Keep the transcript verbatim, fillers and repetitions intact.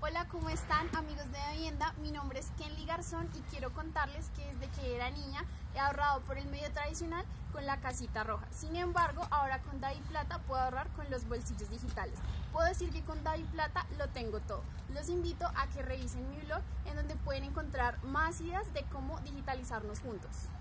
Hola, ¿cómo están amigos de Davivienda? Mi nombre es Kenly Garzón y quiero contarles que desde que era niña he ahorrado por el medio tradicional con la casita roja. Sin embargo, ahora con DaviPlata puedo ahorrar con los bolsillos digitales. Puedo decir que con DaviPlata lo tengo todo. Los invito a que revisen mi blog en donde pueden encontrar más ideas de cómo digitalizarnos juntos.